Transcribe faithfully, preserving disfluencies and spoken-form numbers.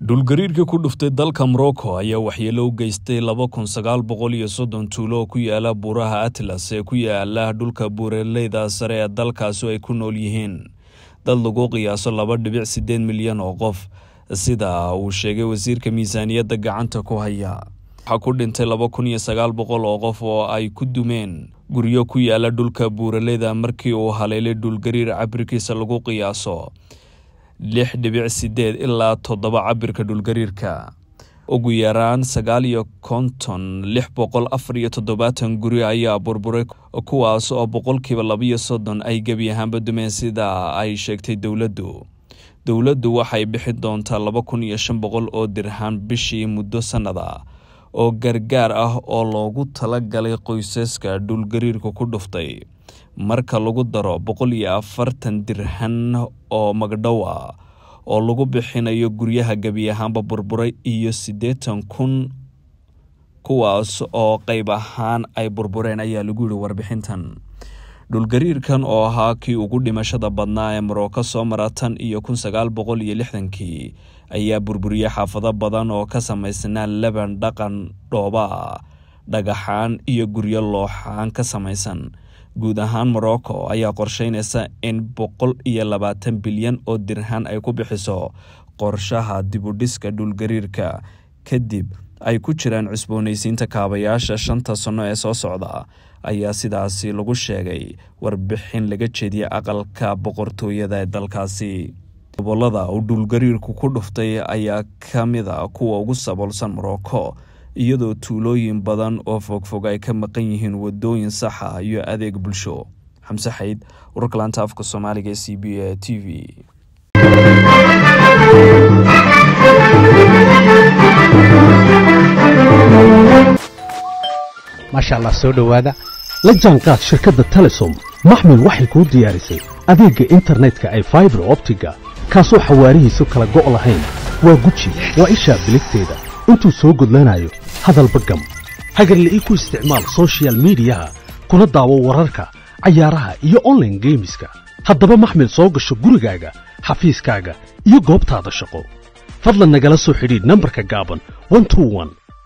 dhulgariirka ku dhuftay dalka Morocco ayaa waxyeello u geystay laba kun sagaal boqol iyo soddon tuulo ku yaala buuraha Atlas ee ku yaala dhulka buuraleyda sare ee dalkaas oo ay ku nool yihiin dad lagu qiyaaso laba dhibic siddeed milyan oo qof sida uu sheegay wasiirka miisaaniyadda gacanta ku haya. Waxa ku dhintay laba kun iyo sagaal boqol oo qof oo ay ku dumeen guryo ku yaala dhulka buuraleyda markii uu haleelay dhulgariir cabirkiisa lagu qiyaaso lix dhibic siddeed ilaa toddoba cabirka dhulgariirka. ugu yaraan sagaal iyo konton lix boqol afar iyo toddobaatan guri ayaa burburay kuwaas oo boqolkiiba laba iyo soddon ay gebi ahaanba dumeen sida ay sheegtay dowladdu. dowladdu waxay bixin doontaa laba kun iyo shan boqol oo dirham bishii muddo sanada oo gargaar ah oo loogu talagalay qoysaska dhulgariirka ku dhuftay. marka lagu daro boqol iyo afartan dirham oo magdhow ah oo lagu bixinayo guryaha gebi ahaanba burburay iyo siddeetan kun kuwaas oo qayb ahaan ay burbureen ayaa lagu yiri warbixintan. dhulgariirkan oo ahaa kii ugu dhimashada badnaa ee Morocco soo mara tan iyo kun sagaal boqol iyo lixdankii ayaa burburiyay xaafado badan oo ka samaysnaa leban dhaqan dhooba dhagaxaan iyo guryo looxaan ka samaysan. guud ahaan Morocco ayaa qorsheynaysa in boqol iyo labaatan bilyan oo dirham ay ku bixiso qorshaha dib u dhiska dhulgariirka kadib ay ku jiraan cusboonaysiinta kaabayaasha shanta sano ee soo socda ayaa sidaasi lagu sheegay warbixin laga jeediyay aqalka boqortooyada ee dalkaasi. gobolada uu dhulgariirku ku dhuftay ayaa ka mid ah kuwa ugu saboolsan Morocco iyadoo tuulooyin badan oo fogfog ay ka maqan yihiin wadooyin sax ah iyo adeeg bulsho. Xamse Xayd, wararka laanta afka Soomaaliga ee C B A T V. maasha Allah soo dhawaada la jaanqaad shirkadda Telesom maxmil waxay ku diyaarisay adeegga internetka ay fiber optiga kaasoo xawaarihiisu kala go' lahayn waa guji waa isha biligteeda intuu soo gudlanayo hadalba gam hagarle ii ku isticmaal social media kuna daawo wararka cayaaraha iyo online gameska haddaba maxmil soo gasho gurigaaga xafiiskaaga iyo goobtaada shaqo fadlan nagala soo xidhiidh nambarka gaaban one two one